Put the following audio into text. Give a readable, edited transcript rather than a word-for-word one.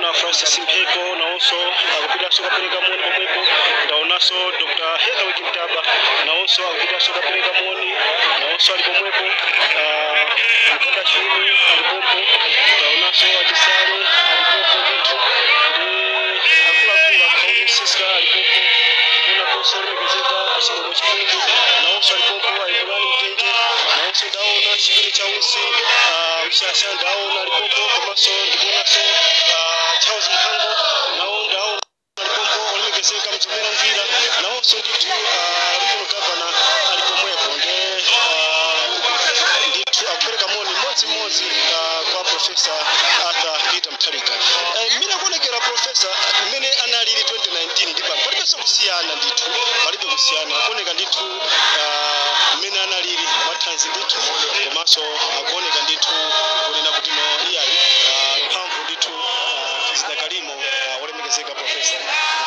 Francis Mpeko naonso akupita soka pereka moni pomwepo ndaonaso Dr. Hedwig Mtaba naonso akupita soka pereka moni naonso ali pomwepo Mkanda Shuni alipompo ndaonaso Atisare alipompo vitu akula Kauli Siska alipompo kuna kosa remegezeka asibo chikundu naonso alipompo Aimulani Mtenje naonso ndaona chipini cha usi mshasha ndaona alipompo komaso ndibonaso Charles Mhango naona alipompo olimegezeka mtumera mvira naonso nditu regional governor alipomwepo nditu akupereka moni mozi kwa Professor Arthur Peter Mutharika. Mina kuonekera Professor mene analili 2019 ndipo palibe kusiyana nditu palibe kusiyana kuoneka nditu mene analili matanzi nditu komaso akuoneka nditu kunena kuti no iyayi mphamvu nditu zidakalimo olemegezeka Professor.